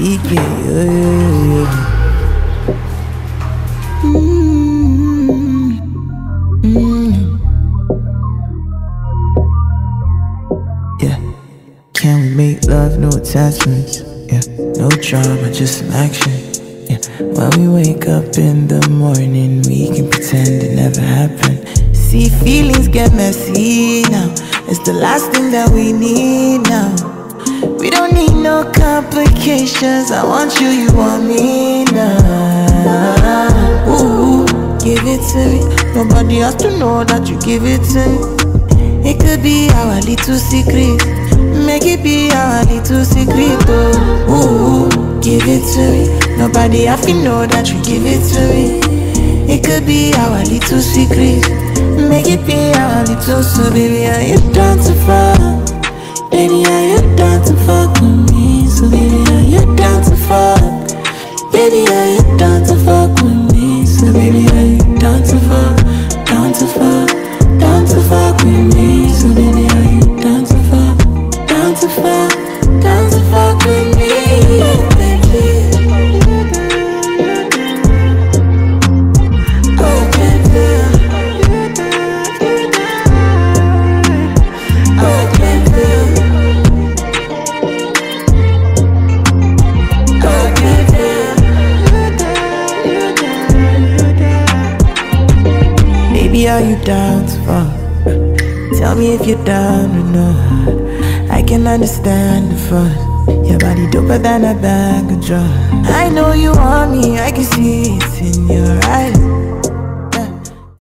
CKAY-DTF. Yeah. Can we make love, no attachments? Yeah. No drama, just some action. Yeah. When we wake up in the morning, we can pretend it never happened. See, feelings get messy now. It's the last thing that we need now. We don't need no complications. I want you, you want me now. Ooh, give it to me. Nobody has to know that you give it to me. It could be our little secret. Make it be our little secret. Oh, ooh, give it to me. Nobody has to know that you give it to me. It could be our little secret. Make it be our little. So baby, are you down to fuck? Baby, are you down to fuck with me? So baby, are you down to fuck? Baby, are you down to fuck with me? So baby, are you down to fuck? Down to fuck, down to fuck with me? So baby, are you down to fuck? Down to fuck, down to fuck with me, baby. Oh baby, oh baby, oh baby. Baby, are you down to fuck? Tell me if you're down or not. I can understand the fuss. Your body doper than a bag of drugs. I know you want me, I can see